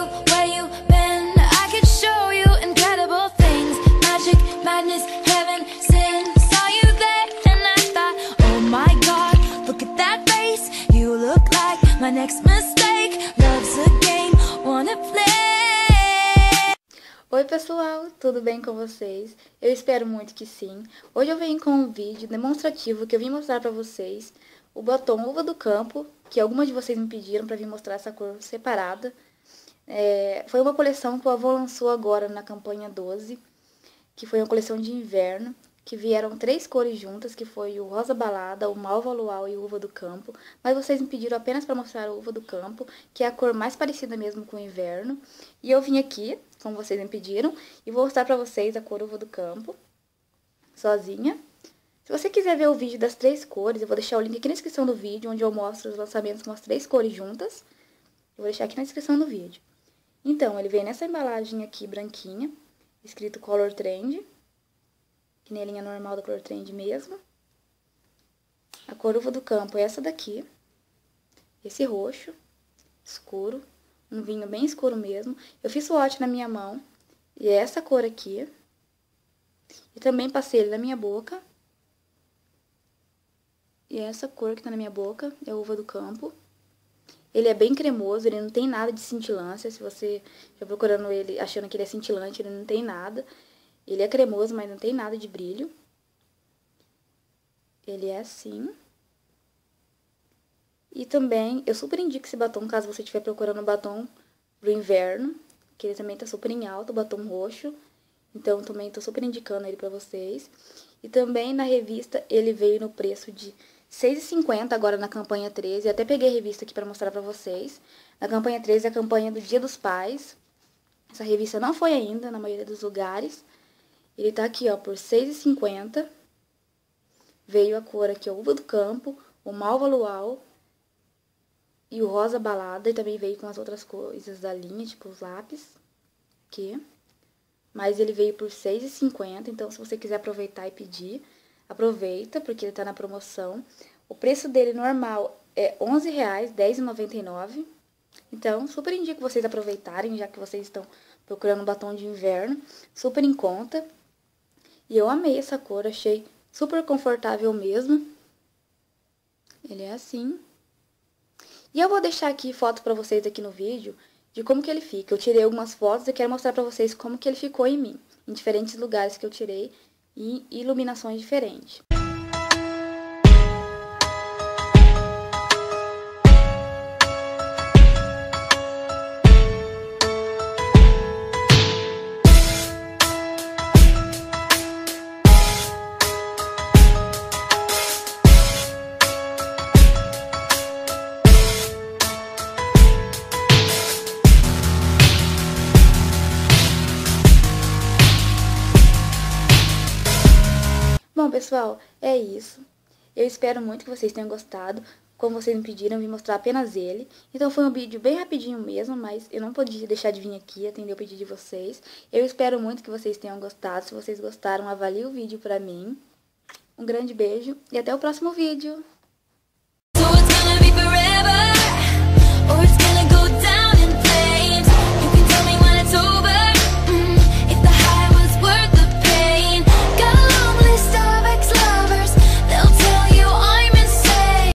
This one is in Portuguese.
you, where you been? I could show you incredible things. Magic, madness, heaven, sin. Saw you there and I thought, oh my God, look at that face. You look like my next mistake. Love's a game, wanna play. Oi pessoal, tudo bem com vocês? Eu espero muito que sim. Hoje eu venho com um vídeo demonstrativo que eu vim mostrar pra vocês o batom Uva do Campo, que algumas de vocês me pediram pra vir mostrar essa cor separada. Foi uma coleção que o Avon lançou agora na campanha 12, que foi uma coleção de inverno, que vieram 3 cores juntas, que foi o Rosa Balada, o Malva Luau e o Uva do Campo. Mas vocês me pediram apenas para mostrar o Uva do Campo, que é a cor mais parecida mesmo com o inverno. E eu vim aqui, como vocês me pediram, e vou mostrar para vocês a cor Uva do Campo, sozinha. Se você quiser ver o vídeo das 3 cores, eu vou deixar o link aqui na descrição do vídeo, onde eu mostro os lançamentos com as 3 cores juntas. Eu vou deixar aqui na descrição do vídeo. Então, ele vem nessa embalagem aqui, branquinha, escrito Color Trend, que nem a linha normal da Color Trend mesmo. A cor Uva do Campo é essa daqui, esse roxo, escuro, um vinho bem escuro mesmo. Eu fiz swatch na minha mão, e é essa cor aqui. E também passei ele na minha boca. E essa cor que tá na minha boca é o Uva do Campo. Ele é bem cremoso, ele não tem nada de cintilância. Se você já procurando ele achando que ele é cintilante, ele não tem nada. Ele é cremoso, mas não tem nada de brilho. Ele é assim. E também, eu super indico esse batom, caso você estiver procurando um batom pro inverno. Que ele também tá super em alta, o batom roxo. Então, também tô super indicando ele pra vocês. E também, na revista, ele veio no preço de R$6,50 agora na campanha 13. Até peguei a revista aqui pra mostrar pra vocês. Na campanha 13 é a campanha do Dia dos Pais. Essa revista não foi ainda na maioria dos lugares. Ele tá aqui, ó, por R$6,50. Veio a cor aqui, ó, Uva do Campo, o Malva Luau e o Rosa Balada. E também veio com as outras coisas da linha, tipo os lápis. Aqui. Mas ele veio por R$6,50, então se você quiser aproveitar e pedir, aproveita, porque ele tá na promoção. O preço dele normal é R$11,00, R$10,99. Então, super indico vocês aproveitarem, já que vocês estão procurando um batom de inverno, super em conta. E eu amei essa cor, achei super confortável mesmo. Ele é assim. E eu vou deixar aqui foto pra vocês aqui no vídeo de como que ele fica. Eu tirei algumas fotos e quero mostrar pra vocês como que ele ficou em mim, em diferentes lugares que eu tirei e iluminações diferentes. Bom, pessoal, é isso. Eu espero muito que vocês tenham gostado. Como vocês me pediram, eu vim mostrar apenas ele. Então foi um vídeo bem rapidinho mesmo, mas eu não podia deixar de vir aqui atender o pedido de vocês. Eu espero muito que vocês tenham gostado. Se vocês gostaram, avalie o vídeo pra mim. Um grande beijo e até o próximo vídeo.